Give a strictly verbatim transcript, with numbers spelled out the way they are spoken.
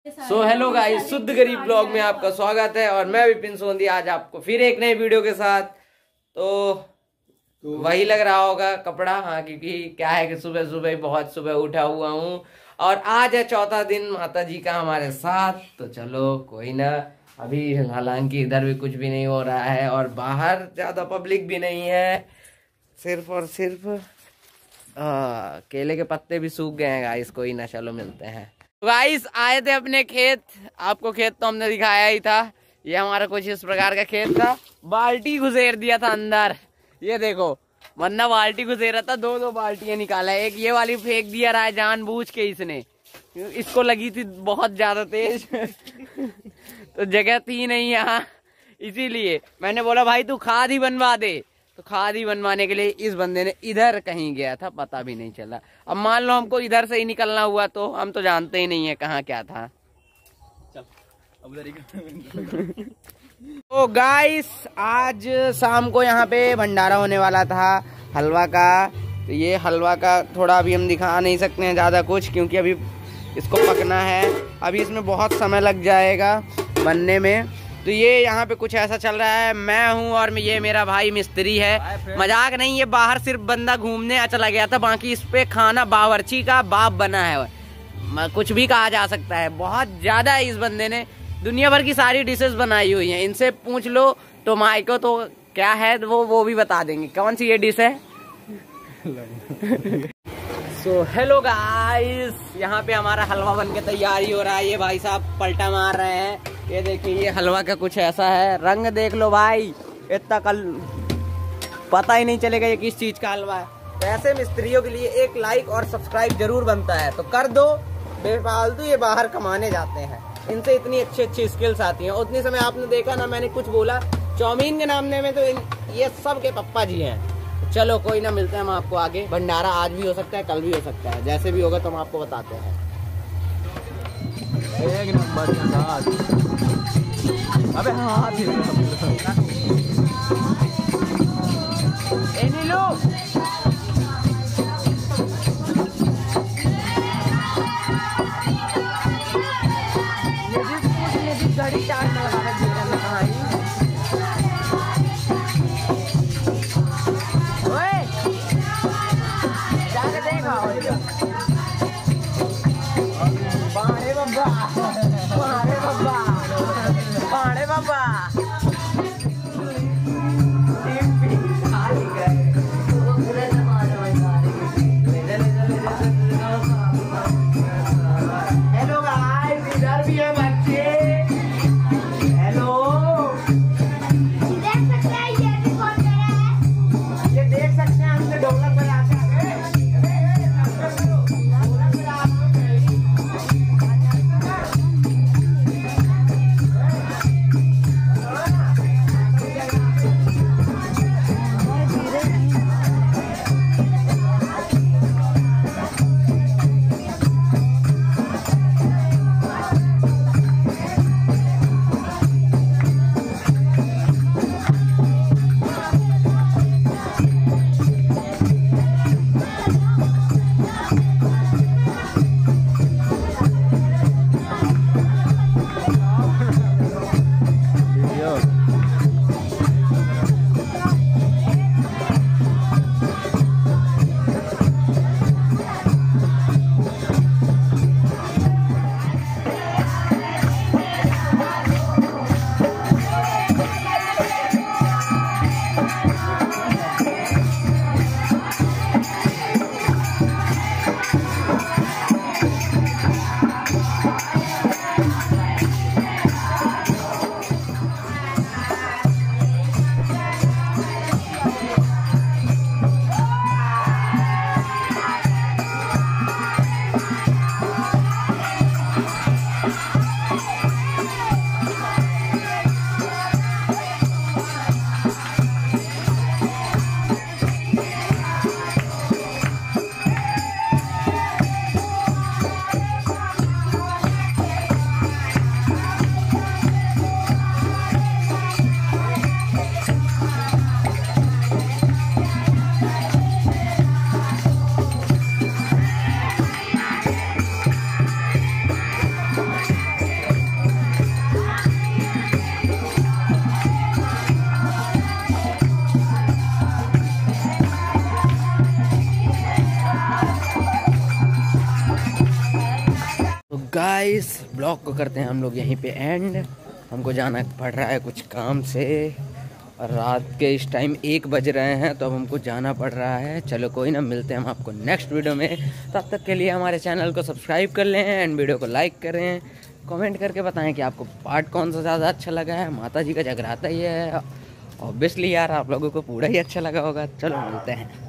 So hello guys, शुद्ध गरीब blog में आपका स्वागत है और मैं विपिन सोंधी आज आपको फिर एक नई वीडियो के साथ। तो, तो वही लग रहा होगा कपड़ा, हाँ, क्योंकि क्या है कि सुबह सुबह बहुत सुबह उठा हुआ हूँ और आज है चौथा दिन माता जी का हमारे साथ। तो चलो कोई ना, अभी हालांकि इधर भी कुछ भी नहीं हो रहा है और बाहर ज्यादा पब्लिक भी नहीं है, सिर्फ और सिर्फ आ, केले के पत्ते भी सूख गए हैं गाइस। कोई ना, चलो मिलते हैं। गाइस आए थे अपने खेत, आपको खेत तो हमने दिखाया ही था। ये हमारा कुछ इस प्रकार का खेत था, बाल्टी घुसेर दिया था अंदर, ये देखो, वरना बाल्टी घुसेरा था, दो दो बाल्टियां निकाला, एक ये वाली फेंक दिया रहा है जानबूझ के इसने, इसको लगी थी बहुत ज्यादा तेज तो जगह थी नहीं यहाँ, इसीलिए मैंने बोला भाई तू खाद ही बनवा दे। तो खाद ही बनवाने के लिए इस बंदे ने इधर कहीं गया था, पता भी नहीं चला। अब मान लो हमको इधर से ही निकलना हुआ तो हम तो जानते ही नहीं है कहाँ क्या था। चल, अब तो गाइस आज शाम को यहाँ पे भंडारा होने वाला था हलवा का। तो ये हलवा का थोड़ा अभी हम दिखा नहीं सकते हैं ज़्यादा कुछ, क्योंकि अभी इसको पकना है, अभी इसमें बहुत समय लग जाएगा बनने में। तो ये यहाँ पे कुछ ऐसा चल रहा है, मैं हूँ और ये मेरा भाई मिस्त्री है, मजाक नहीं, ये बाहर सिर्फ बंदा घूमने चला गया था, बाकी इस पे खाना बावर्ची का बाप बना है, कुछ भी कहा जा सकता है। बहुत ज्यादा है, इस बंदे ने दुनिया भर की सारी डिशेस बनाई हुई हैं, इनसे पूछ लो टोमाइको तो क्या है वो वो भी बता देंगे कौन सी ये डिश है। सो हेलो गाइस, यहाँ पे हमारा हलवा बन के तैयारी हो रहा है, ये भाई साहब पलटा मार रहे हैं। ये देखिए, ये हलवा का कुछ ऐसा है, रंग देख लो भाई, इतना कल पता ही नहीं चलेगा ये किस चीज का हलवा है। तो ऐसे मिस्त्रियों के लिए एक लाइक और सब्सक्राइब जरूर बनता है, तो कर दो, बेफालतू ये बाहर कमाने जाते हैं, इनसे इतनी अच्छी अच्छी स्किल्स आती हैं। उतनी समय आपने देखा ना, मैंने कुछ बोला चाउमीन के नामने में, तो ये सब के पप्पा जी हैं। चलो कोई ना, मिलते हैं हम आपको आगे। भंडारा आज भी हो सकता है, कल भी हो सकता है, जैसे भी होगा तो हम आपको बताते हैं। एक नंबर अबे हाँ घड़ी चार पाड़े बाबा हेलो गाइस, इधर भी है बच्चे, हेलो, देख सकते हैं ये रिकॉर्ड कर रहा है, ये देख सकते हैं हमसे ढोलक बजाते हैं। गाइस ब्लॉग को करते हैं हम लोग यहीं पे एंड। हमको जाना पड़ रहा है कुछ काम से और रात के इस टाइम एक बज रहे हैं तो अब हमको जाना पड़ रहा है। चलो कोई ना, मिलते हैं हम आपको नेक्स्ट वीडियो में। तब तक के लिए हमारे चैनल को सब्सक्राइब कर लें एंड वीडियो को लाइक करें। कमेंट करके बताएं कि आपको पार्ट कौन सा ज़्यादा अच्छा लगा है। माता जी का जगराता ही है ऑब्वियसली यार, आप लोगों को पूरा ही अच्छा लगा होगा। चलो मिलते हैं।